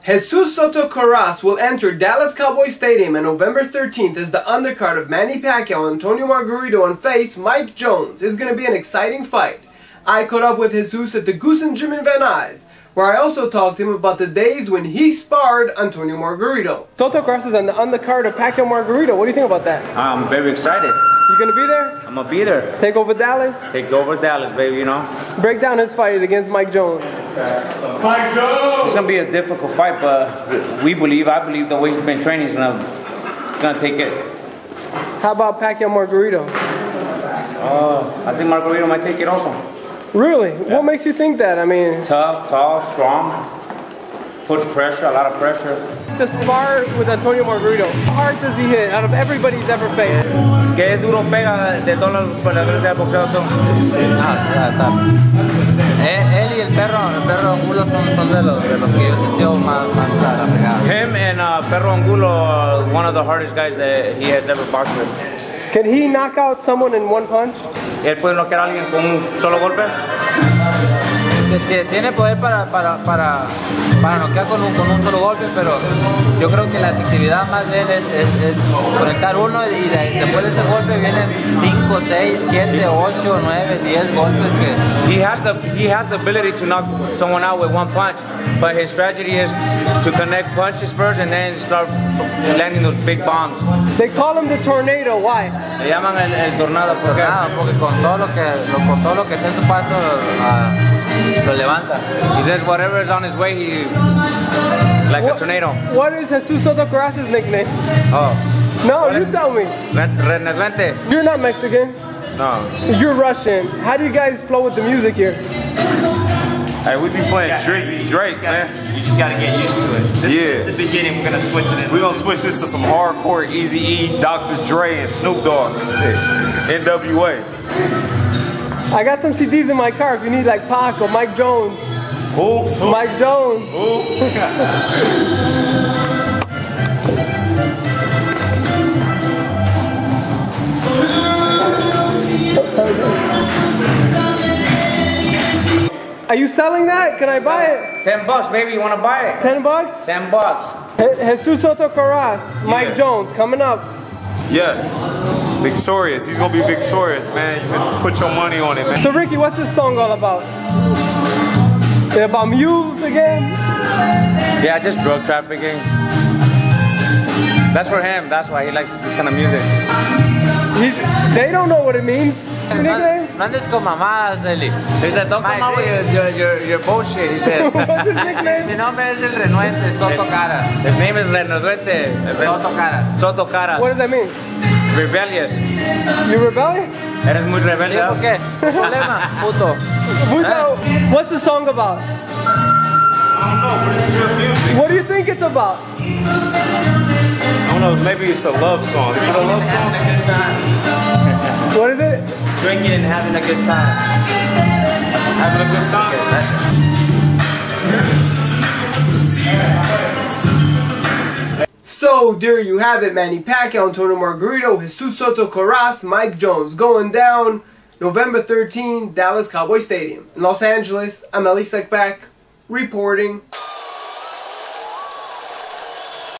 Jesus Soto Karass will enter Dallas Cowboy Stadium on November 13th as the undercard of Manny Pacquiao and Antonio Margarito and face Mike Jones. It's going to be an exciting fight. I caught up with Jesus at the Goose and Gym in Van Nuys, where I also talked to him about the days when he sparred Antonio Margarito. Soto Karass is on the undercard of Pacquiao Margarito. What do you think about that? I'm very excited. You going to be there? I'm going to be there. Take over Dallas? Take over Dallas, baby, you know. Break down his fight against Mike Jones. Mike Jones! It's going to be a difficult fight, but I believe the way he's been training, he's going to take it. How about Pacquiao Margarito? I think Margarito might take it also. Really? Yeah. What makes you think that? I mean... Tough, tall, strong. Puts pressure, a lot of pressure. To spar with Antonio Margarito, how hard does he hit out of everybody he's ever faced? ¿Qué duro pega de todos los peleadores del boxeo? Él y el perro Angulo son de los que yo sentí más la pegada. Him and Perro Angulo are one of the hardest guys that he has ever boxed with. Can he knock out someone in one punch? ¿Él puede noquear a alguien con un solo golpe? Tiene poder para noquear con un solo golpe, pero yo creo que la efectividad más de él es conectar uno y después de ese golpe vienen 5, 6, 7, 8, 9, 10 golpes que... He has the ability to knock someone out with one punch, but his strategy is to connect punches first and then start landing those big bombs. They call him the tornado, why? Le llaman el tornado porque con todo lo que está en su paso lo levanta. He says whatever is on his way, he like a tornado. What is Jesus Soto Karass' nickname? Oh. No, you tell me. Renuente. You're not Mexican. No. You're Russian. How do you guys flow with the music here? Hey, we be playing Drake, man. You just gotta get used to it. This is the beginning. We're gonna switch it in. We're gonna switch this to some hardcore Eazy-E, Dr. Dre, and Snoop Dogg. NWA. I got some CDs in my car if you need like Pac or Mike Jones. Who? Mike Jones. Who? Are you selling that? Can I buy it? $10, baby. You want to buy it? $10? $10. Jesus Soto Karass, Mike Jones, coming up. Yes. Victorious. He's gonna be victorious, man. You can put your money on it, man. So Ricky, what's this song all about? Is it about mules again? Yeah, just drug trafficking. That's for him. That's why he likes this kind of music. They don't know what it means. No andes con mamadas, Elie. He said, don't come out with your bullshit, he said. What's his nickname? Mi nombre es el Renuente, Soto Karass. His name is Renuente. Soto Karass. Soto Karass. What does that mean? Rebellious. You rebellious? Eres muy rebelde. ¿Por qué? ¿Qué problema? Puto. What's the song about? I don't know, but it's good music. What do you think it's about? I don't know, maybe it's a love song. Is it a love song? What is it? Drinking and having a good time. Having a good time? So, there you have it, Manny Pacquiao, Antonio Margarito, Jesus Soto Karass, Mike Jones, going down November 13, Dallas Cowboy Stadium. In Los Angeles, I'm Elie Seckbach, reporting.